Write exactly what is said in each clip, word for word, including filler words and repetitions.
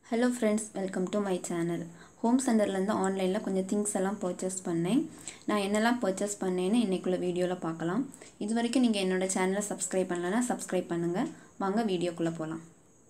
Hello friends, welcome to my channel. Home Center la online la konja things எல்லாம் purchase பண்ணேன். நான் என்னெல்லாம் purchase பண்ணேன்னு இன்னைக்குள்ள வீடியோல பார்க்கலாம். இதுவரைக்கும் நீங்க என்னோட சேனலை subscribe பண்ணலனா subscribe பண்ணுங்க. வாங்க வீடியோக்குள்ள போலாம்.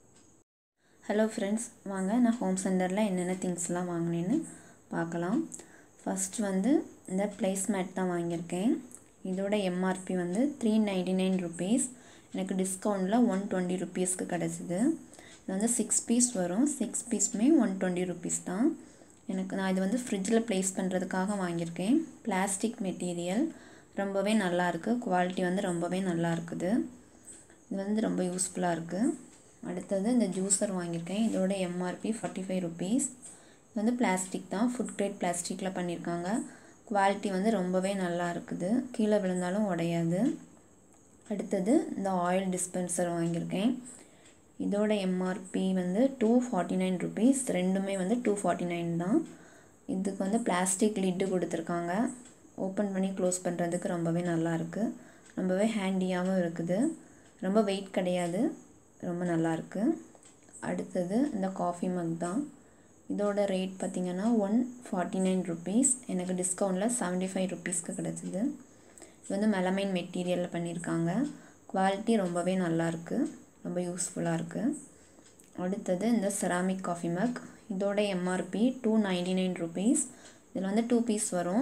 Hello friends, வாங்க நான் Home Center la என்னென்ன things எல்லாம் வாங்குனேன்னு பார்க்கலாம். First வந்து இந்த placemat தான் வாங்கியிருக்கேன். இதோட M R P வந்து three ninety-nine rupees. எனக்கு டிஸ்கவுண்ட்ல one twenty rupees க்கு கிடைச்சது. இது வந்து six piece வரும். six piece மே one twenty rupees தான். எனக்கு நான் இது வந்து ஃப்ரிட்ஜ்ல ப்ளேஸ் பண்றதுக்காக வாங்கியிருக்கேன். பிளாஸ்டிக் மெட்டீரியல் ரொம்பவே நல்லா இருக்கு. குவாலிட்டி வந்து ரொம்பவே நல்லா இருக்குது. இது வந்து ரொம்ப யூஸ்ஃபுல்லா இருக்கு. அடுத்து இந்த ஜூஸர் வாங்கியிருக்கேன். இதோட M R P forty-five rupees. இது வந்து பிளாஸ்டிக் தான். ஃபுட் கிரேட் பிளாஸ்டிக்ல பண்ணிருக்காங்க. குவாலிட்டி வந்து ரொம்பவே நல்லா இருக்குது. கீழ விழுந்தாலும் உடையாது. அடுத்து இந்த ஆயில் டிஸ்பென்சர் வாங்கியிருக்கேன். இதோட M R P வந்து two forty-nine rupees. ரெண்டுமே வந்து two forty-nine தான். இதுக்கு வந்து பிளாஸ்டிக் லிட் கொடுத்திருக்காங்க. ஓபன் பண்ணி க்ளோஸ் பண்றதுக்கு ரொம்பவே நல்லா இருக்கு. ரொம்பவே ஹேண்டியாவும் இருக்குது. ரொம்ப weight கிடையாது. ரொம்ப நல்லா இருக்கு. அடுத்து இந்த காபி மக் தான். இதோட ரேட் பாத்தீங்கன்னா one forty-nine rupees. எனக்கு டிஸ்கவுண்ட்ல seventy-five rupees க்கு கிடைச்சது. இது வந்து மெலமைன் மெட்டீரியல்ல பண்ணிருக்காங்க. குவாலிட்டி ரொம்பவே நல்லா இருக்கு. ரொம்ப யூஸ்ஃபுல்லா இருக்கு. அடுத்து இந்த செராமிக் காபி மக். இதோட M R P two ninety-nine rupees. இதுல வந்து two piece வரும்.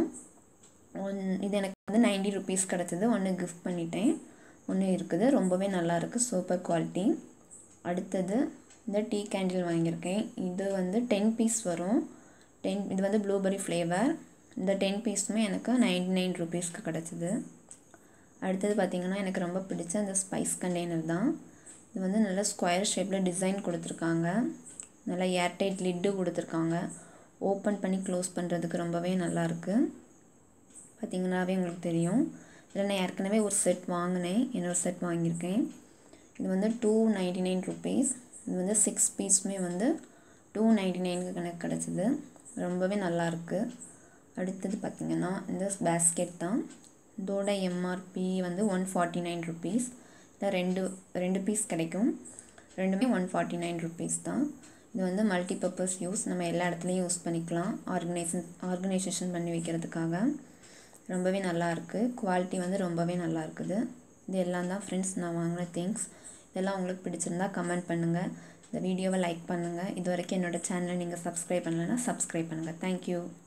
இது எனக்கு வந்து ninety rupees கிடைச்சது. ஒன்னு gift பண்ணிட்டேன். ஒன்னு இருக்குது. ரொம்பவே நல்லா இருக்கு. Super quality. அடுத்து இந்த டீ கேண்டில் வாங்கியிருக்கேன். இது வந்து ten piece வரும். ten இது வந்து ப்ளூபெர்ரி ஃப்ளேவர். இந்த ten piece மே எனக்கு ninety-nine rupees க்கு கிடைச்சது. அடுத்து பாத்தீங்கன்னா எனக்கு ரொம்ப பிடிச்ச இந்த ஸ்பைஸ் கண்டெய்னர் தான். இது வந்து நல்ல ஸ்கொயர் ஷேப்ல டிசைன் கொடுத்திருக்காங்க. நல்ல ஏர் டைட் லிட் கொடுத்திருக்காங்க. ஓபன் பண்ணி க்ளோஸ் பண்றதுக்கு ரொம்பவே நல்லா இருக்கு. பாத்தீங்கன்னாவே உங்களுக்கு தெரியும். இதல நான் ஏற்கனவே ஒரு செட் வாங்குனேன். இன்னொரு செட் வாங்கியிருக்கேன். இது வந்து two ninety-nine rupees. இது வந்து six piece மே வந்து two ninety-nine க்கு எனக்கு கிடைச்சது. ரொம்பவே நல்லா இருக்கு. அடுத்து பாத்தீங்கன்னா இந்த பாஸ்கெட் தான். இதோட M R P வந்து one forty-nine rupees. இந்த ரெண்டு ரெண்டு பீஸ் கிடைக்கும். ரெண்டுமே one forty-nine rupees தான். இது வந்து மல்டி பர்பஸ் யூஸ். நம்ம எல்லா இடத்துலயும் யூஸ் பண்ணிக்கலாம். ஆர்கனைசேஷன் ஆர்கனைசேஷன் பண்ணி வைக்கிறதுக்காக ரொம்பவே நல்லா இருக்கு. குவாலிட்டி வந்து ரொம்பவே நல்லா இருக்குது. இது எல்லாம் தான் फ्रेंड्स நான் வாங்குன திங்ஸ். இதெல்லாம் உங்களுக்கு பிடிச்சிருந்தா கமெண்ட் பண்ணுங்க. இந்த வீடியோவை லைக் பண்ணுங்க. இதுவரைக்கும் என்னோட சேனலை நீங்க subscribe பண்ணலனா subscribe பண்ணுங்க. Thank you.